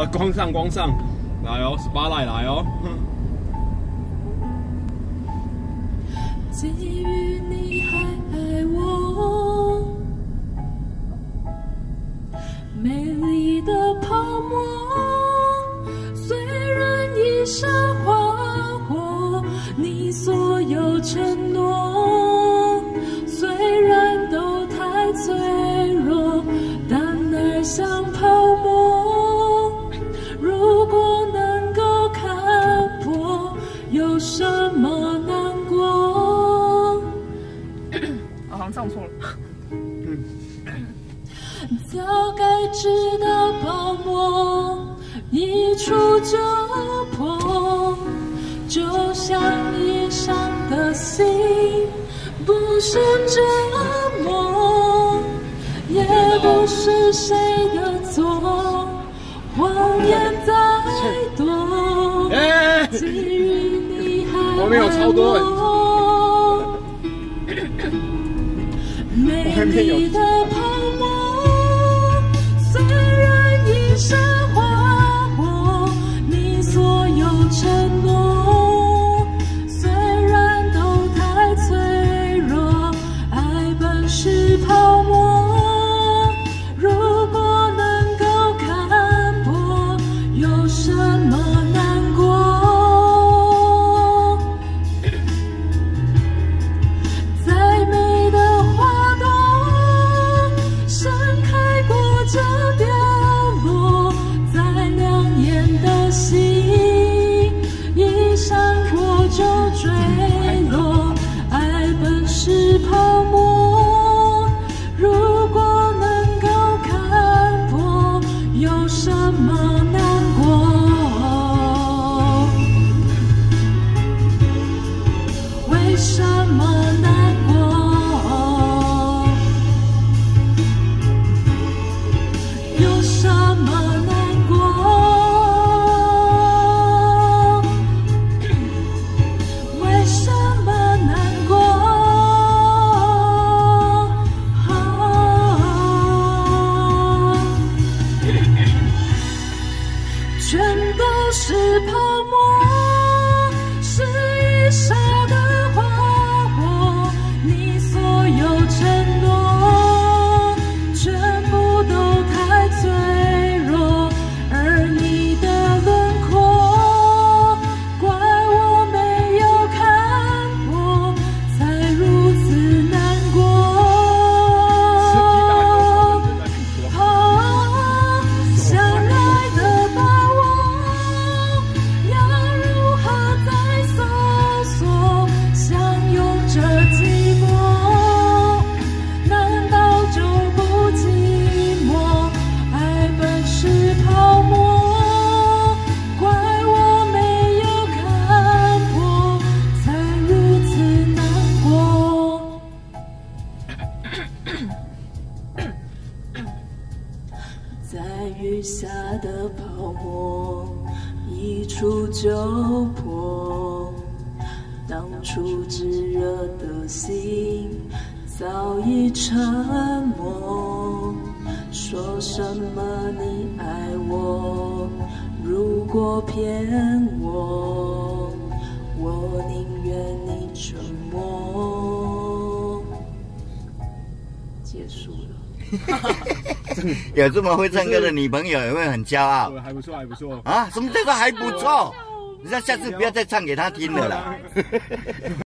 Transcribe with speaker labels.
Speaker 1: 好，光上，来哦，spotlight来哦。
Speaker 2: 基于你还爱我，美丽的泡沫，虽然已沙化过，你所有承诺，虽然都太脆弱，但爱像泡沫，如果能够看破，有什么难过？
Speaker 3: 好像唱错了。
Speaker 2: 早该知道泡沫一触就破，就像异伤的心，不是折磨，也不是谁的错，谎言再多，基于你还爱我，美丽的泡沫，虽然已沙化过，你所有承诺，虽然都太脆弱，爱本是泡沫，如果能够看破，有什么难过？再美的花朵盛开过就凋落，再亮眼的星一闪过就坠落，爱本是泡沫，如果能够看破，有什么难过？为什么难过？有什么难过？为什么难过？全都是泡沫，是一刹的花火，你所有承诺，全部都太脆弱，而你的轮廓，怪我没有看破，才如此难过。相爱的把握，要如何再搜索？相拥着寂寞，难道就不寂寞？爱本是泡沫，怪我没有看破，才如此难过。在雨下的泡沫一触就破，当初炙热的心早已沉默。说什么你爱我，如果骗我，我宁愿你沉默。结束了。
Speaker 4: 有这么会唱歌的女朋友，也会很骄傲。
Speaker 1: 还不错，还不错
Speaker 4: 啊！什么叫做还不错？你下次不要再唱给她听了啦。